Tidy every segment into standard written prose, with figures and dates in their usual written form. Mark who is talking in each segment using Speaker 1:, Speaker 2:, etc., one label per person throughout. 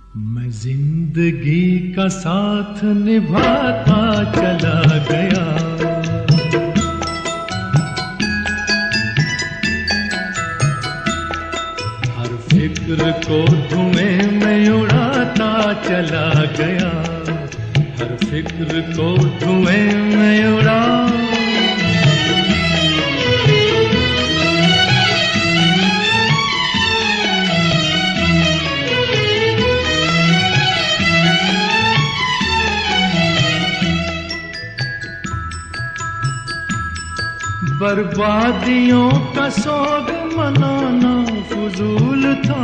Speaker 1: मैं जिंदगी का साथ निभाता चला गया, हर फिक्र को धुएं में उड़ाता चला गया, हर फिक्र को धुएं में उड़ा। बर्बादियों का सोग मनाना फजूल था,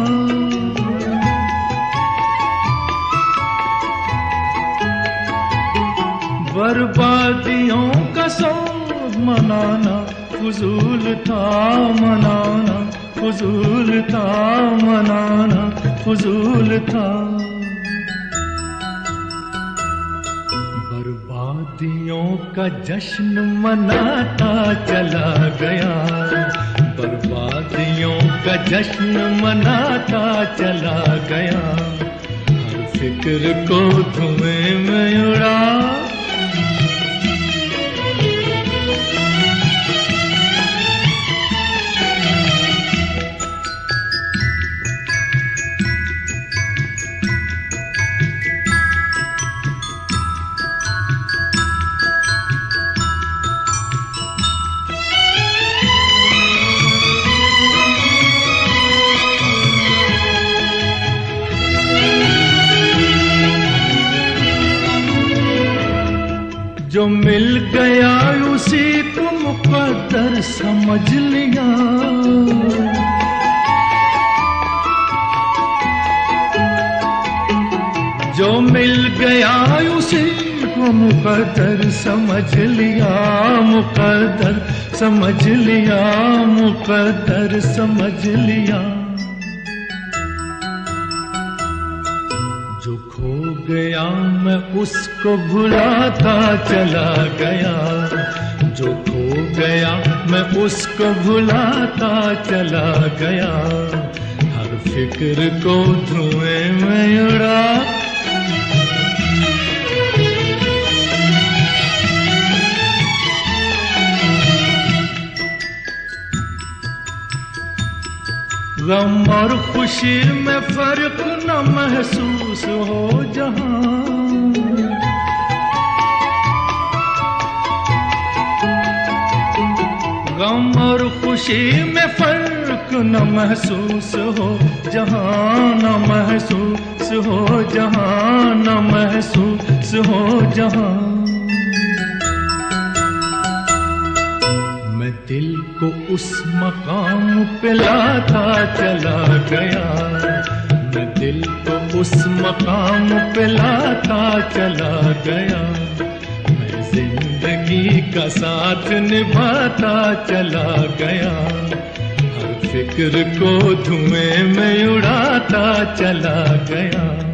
Speaker 1: बर्बादियों का सोग मनाना फजूल था, मनाना फजूल था, मनाना फजूल था। बर्बादियों का जश्न मनाता चला गया, बर्बादियों का जश्न मनाता चला गया, हर फिक्र को धुएं में उड़ा। जो मिल गया उसी को मुकद्दर समझ लिया, जो मिल गया उसी को मुकद्दर समझ लिया, मुकद्दर समझ लिया, मुकद्दर समझ लिया। जो खो गया मैं उसको भुलाता चला गया, जो खो गया मैं उसको भुलाता चला गया, हर फिक्र को धुएं में उड़ा। गम और खुशी में फर्क न महसूस हो जहां, गम और खुशी में फर्क न महसूस हो जहां, न महसूस हो जहां, न महसूस हो जहां। मैं दिल को उस मकाम पे लाता चला गया, मैं दिल को उस मकाम पे लाता चला गया, मैं जिंदगी का साथ निभाता चला गया, हर फिक्र को धुएं में उड़ाता चला गया।